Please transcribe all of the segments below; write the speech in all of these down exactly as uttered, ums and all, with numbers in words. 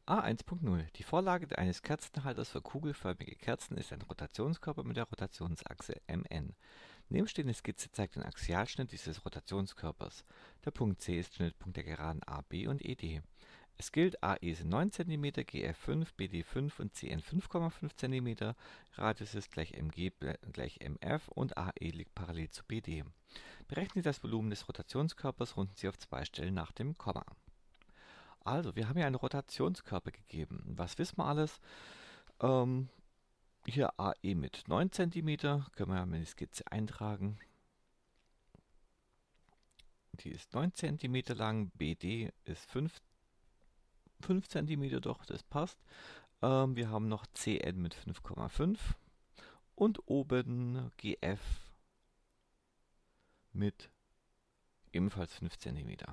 A eins Punkt null. Die Vorlage eines Kerzenhalters für kugelförmige Kerzen ist ein Rotationskörper mit der Rotationsachse M N. Nebenstehende Skizze zeigt den Axialschnitt dieses Rotationskörpers. Der Punkt C ist Schnittpunkt der Geraden A B und E D. Es gilt, A E sind neun Zentimeter, G F fünf, B D fünf und C N fünf Komma fünf Zentimeter, Radius ist gleich M G gleich M F und A E liegt parallel zu B D. Berechnen Sie das Volumen des Rotationskörpers, runden Sie auf zwei Stellen nach dem Komma. Also, wir haben hier einen Rotationskörper gegeben. Was wissen wir alles? Ähm, hier A E mit neun Zentimeter, können wir ja mal in die Skizze eintragen. Die ist neun Zentimeter lang, B D ist fünf Zentimeter, doch, das passt. Ähm, wir haben noch C N mit fünf Komma fünf und oben G F mit ebenfalls fünf Zentimeter.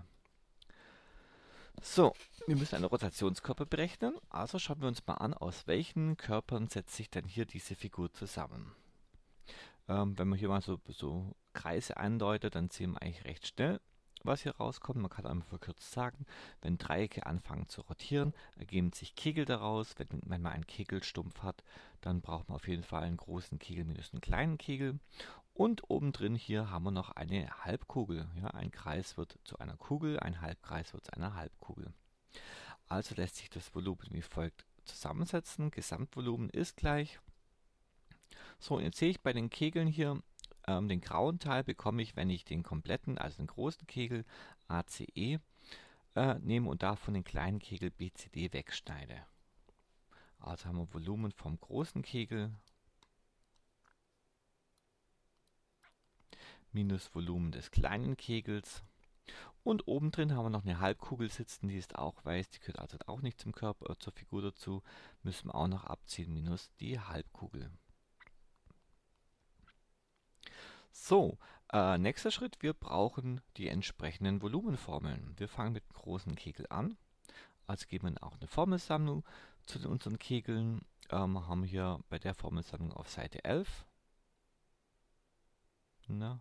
So, wir müssen einen Rotationskörper berechnen. Also schauen wir uns mal an, aus welchen Körpern setzt sich denn hier diese Figur zusammen. Ähm, wenn man hier mal so, so Kreise andeutet, dann sehen wir eigentlich recht schnell, was hier rauskommt. Man kann einmal verkürzt sagen, wenn Dreiecke anfangen zu rotieren, ergeben sich Kegel daraus. Wenn, wenn man einen Kegelstumpf hat, dann braucht man auf jeden Fall einen großen Kegel minus einen kleinen Kegel. Und obendrin hier haben wir noch eine Halbkugel. Ja, ein Kreis wird zu einer Kugel, ein Halbkreis wird zu einer Halbkugel. Also lässt sich das Volumen wie folgt zusammensetzen. Gesamtvolumen ist gleich. So, und jetzt sehe ich bei den Kegeln hier, ähm, den grauen Teil bekomme ich, wenn ich den kompletten, also den großen Kegel A C E äh, nehme und davon den kleinen Kegel B C D wegschneide. Also haben wir Volumen vom großen Kegel minus Volumen des kleinen Kegels. Und obendrin haben wir noch eine Halbkugel sitzen, die ist auch weiß, die gehört also auch nicht zum Körper, äh, zur Figur dazu. Müssen wir auch noch abziehen, minus die Halbkugel. So, äh, nächster Schritt, wir brauchen die entsprechenden Volumenformeln. Wir fangen mit dem großen Kegel an. Also geben wir auch eine Formelsammlung zu unseren Kegeln. Ähm, haben hier bei der Formelsammlung auf Seite elf. Na,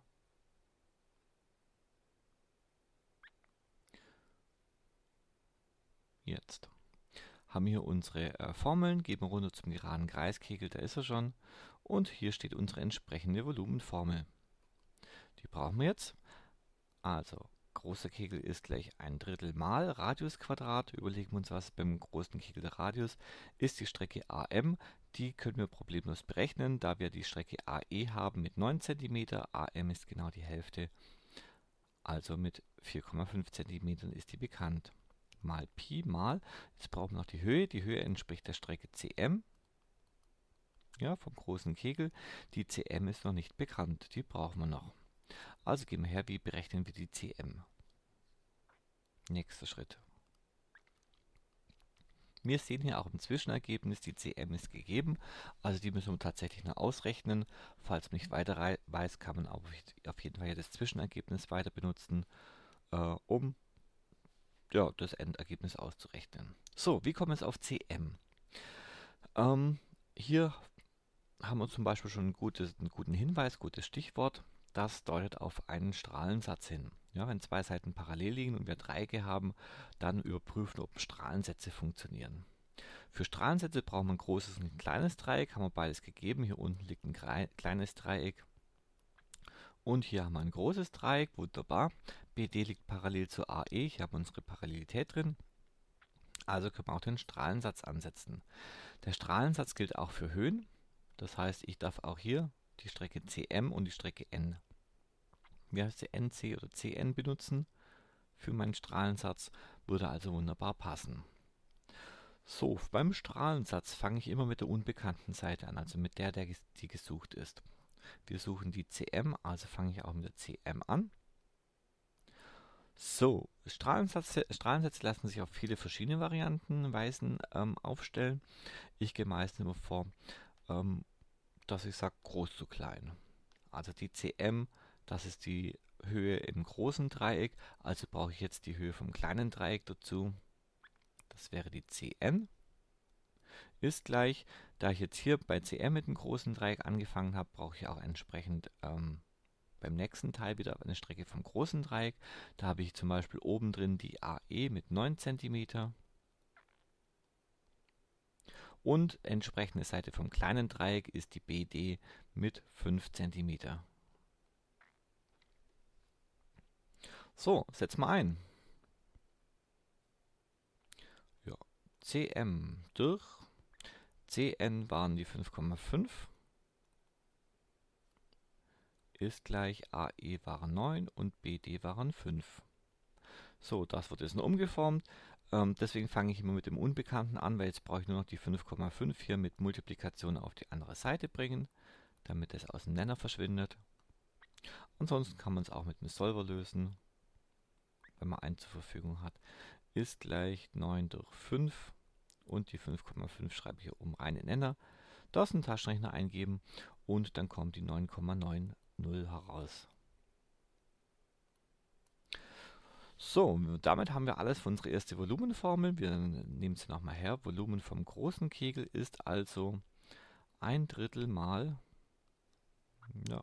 jetzt. Haben hier unsere äh, Formeln, geben runter zum geraden Kreiskegel, da ist er schon. Und hier steht unsere entsprechende Volumenformel. Die brauchen wir jetzt. Also, großer Kegel ist gleich ein Drittel mal Radiusquadrat. Überlegen wir uns was beim großen Kegel der Radius. Ist die Strecke A M. Die können wir problemlos berechnen, da wir die Strecke A E haben mit neun Zentimeter. A M ist genau die Hälfte. Also mit vier Komma fünf Zentimetern ist die bekannt. Mal Pi mal, jetzt brauchen wir noch die Höhe. Die Höhe entspricht der Strecke C M. Ja, vom großen Kegel. Die C M ist noch nicht bekannt, die brauchen wir noch. Also gehen wir her, wie berechnen wir die C M? Nächster Schritt. Wir sehen hier auch im Zwischenergebnis, die C M ist gegeben, also die müssen wir tatsächlich noch ausrechnen. Falls man nicht weiter weiß, kann man auf jeden Fall das Zwischenergebnis weiter benutzen, äh, um ja, das Endergebnis auszurechnen. So, wie kommen wir jetzt auf C M? Ähm, hier haben wir zum Beispiel schon ein gutes, einen guten Hinweis, gutes Stichwort. Das deutet auf einen Strahlensatz hin. Ja, wenn zwei Seiten parallel liegen und wir Dreiecke haben, dann überprüfen, ob Strahlensätze funktionieren. Für Strahlensätze brauchen wir ein großes und ein kleines Dreieck, haben wir beides gegeben. Hier unten liegt ein kleines Dreieck. Und hier haben wir ein großes Dreieck, wunderbar. B D liegt parallel zu A E, hier haben wir unsere Parallelität drin. Also können wir auch den Strahlensatz ansetzen. Der Strahlensatz gilt auch für Höhen. Das heißt, ich darf auch hier die Strecke C M und die Strecke N, wie heißt sie, N C oder C N benutzen für meinen Strahlensatz, würde also wunderbar passen. So, beim Strahlensatz fange ich immer mit der unbekannten Seite an, also mit der, der die gesucht ist. Wir suchen die C M, also fange ich auch mit der C M an. So, Strahlensätze, Strahlensätze lassen sich auf viele verschiedene Varianten, Weisen ähm, aufstellen. Ich gehe meistens immer vor, ähm, dass ich sage groß zu klein. Also die C M, das ist die Höhe im großen Dreieck, also brauche ich jetzt die Höhe vom kleinen Dreieck dazu. Das wäre die C N. Ist gleich, da ich jetzt hier bei C M mit dem großen Dreieck angefangen habe, brauche ich auch entsprechend ähm, beim nächsten Teil wieder eine Strecke vom großen Dreieck. Da habe ich zum Beispiel oben drin die A E mit neun Zentimeter. Und entsprechende Seite vom kleinen Dreieck ist die B D mit fünf Zentimeter. So, setz mal ein. Ja, C M durch C N waren die fünf Komma fünf, ist gleich A E waren neun und B D waren fünf. So, das wird jetzt nur umgeformt. Ähm, deswegen fange ich immer mit dem Unbekannten an, weil jetzt brauche ich nur noch die fünf Komma fünf hier mit Multiplikation auf die andere Seite bringen, damit es aus dem Nenner verschwindet. Ansonsten kann man es auch mit einem Solver lösen, wenn man einen zur Verfügung hat. Ist gleich neun durch fünf und die fünf Komma fünf schreibe ich hier oben rein in Nenner. Das einen Taschenrechner eingeben und dann kommt die neun Komma neun null heraus. So, damit haben wir alles für unsere erste Volumenformel. Wir nehmen sie nochmal her. Volumen vom großen Kegel ist also ein Drittel mal, ja,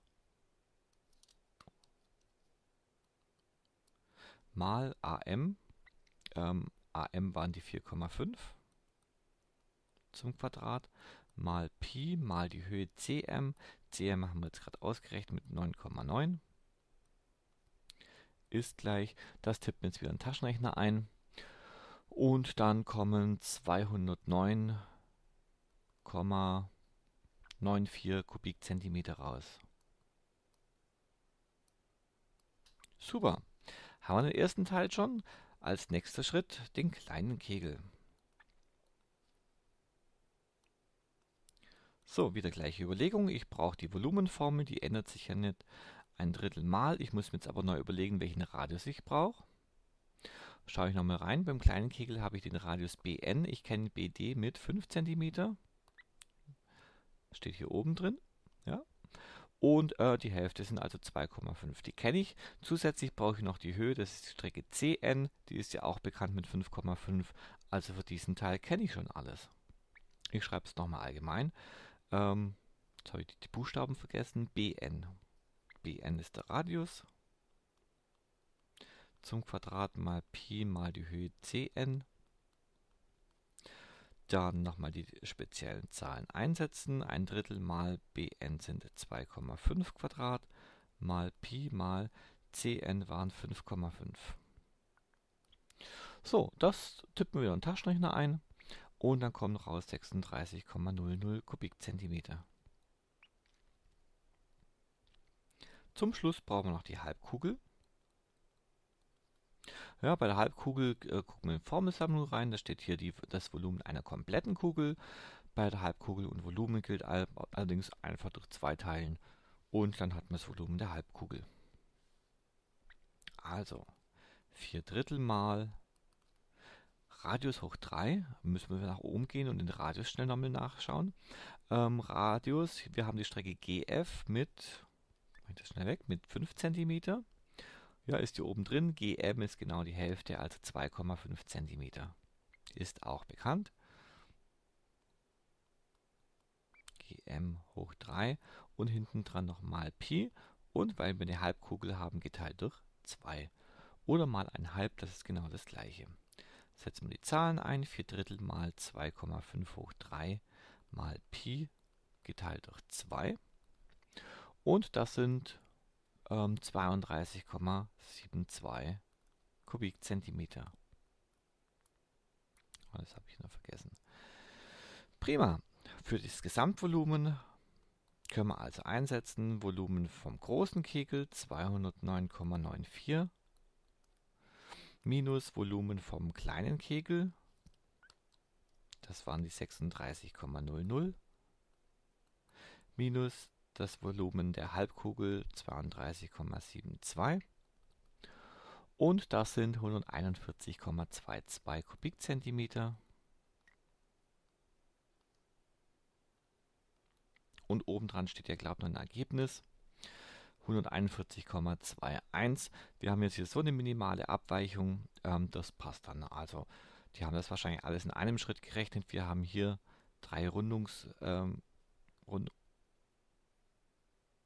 mal A M. Ähm, A M waren die vier Komma fünf zum Quadrat, mal Pi mal die Höhe C M. C M haben wir jetzt gerade ausgerechnet mit neun Komma neun. Ist gleich, das tippt mir jetzt wieder einen Taschenrechner ein. Und dann kommen zweihundertneun Komma vierundneunzig Kubikzentimeter raus. Super. Haben wir den ersten Teil schon. Als nächster Schritt den kleinen Kegel. So, wieder gleiche Überlegung. Ich brauche die Volumenformel, die ändert sich ja nicht ein Drittel mal. Ich muss mir jetzt aber neu überlegen, welchen Radius ich brauche. Schaue ich nochmal rein. Beim kleinen Kegel habe ich den Radius B N. Ich kenne B D mit fünf Zentimeter. Steht hier oben drin. Ja. Und äh, die Hälfte sind also zwei Komma fünf. Die kenne ich. Zusätzlich brauche ich noch die Höhe, das ist die Strecke C N. Die ist ja auch bekannt mit fünf Komma fünf. Also für diesen Teil kenne ich schon alles. Ich schreibe es nochmal allgemein. Ähm, jetzt habe ich die Buchstaben vergessen. B N. B N ist der Radius. Zum Quadrat mal Pi mal die Höhe C N. Dann nochmal die speziellen Zahlen einsetzen. Ein Drittel mal B N sind zwei Komma fünf Quadrat mal Pi mal C N waren fünf Komma fünf. So, das tippen wir wieder in den Taschenrechner ein und dann kommen raus sechsunddreißig Komma null null Kubikzentimeter. Zum Schluss brauchen wir noch die Halbkugel. Ja, bei der Halbkugel äh, gucken wir in die Formelsammlung rein. Da steht hier die, das Volumen einer kompletten Kugel. Bei der Halbkugel und Volumen gilt all, allerdings einfach durch zwei teilen. Und dann hat man das Volumen der Halbkugel. Also, vier Drittel mal Radius hoch drei. Müssen wir nach oben gehen und den Radius schnell nochmal nachschauen. Ähm, Radius, wir haben die Strecke G F mit, mach ich das schnell weg, mit fünf Zentimeter. Ja, ist hier oben drin. G M ist genau die Hälfte, also zwei Komma fünf Zentimeter. Ist auch bekannt. G M hoch drei und hinten dran nochmal Pi. Und weil wir eine Halbkugel haben, geteilt durch zwei. Oder mal ein Halb, das ist genau das gleiche. Setzen wir die Zahlen ein. vier Drittel mal zwei Komma fünf hoch drei mal Pi geteilt durch zwei. Und das sind ähm, zweiunddreißig Komma zweiundsiebzig Kubikzentimeter. Das habe ich noch vergessen. Prima. Für das Gesamtvolumen können wir also einsetzen. Volumen vom großen Kegel zweihundertneun Komma vierundneunzig minus Volumen vom kleinen Kegel. Das waren die sechsunddreißig Komma null null minus das Volumen der Halbkugel zweiunddreißig Komma zweiundsiebzig und das sind hunderteinundvierzig Komma zweiundzwanzig Kubikzentimeter. Und obendran steht ja, glaube ich, noch ein Ergebnis. hunderteinundvierzig Komma einundzwanzig. Wir haben jetzt hier so eine minimale Abweichung. Ähm, das passt dann. Also, die haben das wahrscheinlich alles in einem Schritt gerechnet. Wir haben hier drei Rundungs, ähm, Rund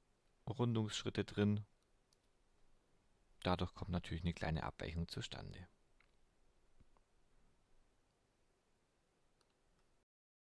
Rundungsschritte drin. Dadurch kommt natürlich eine kleine Abweichung zustande.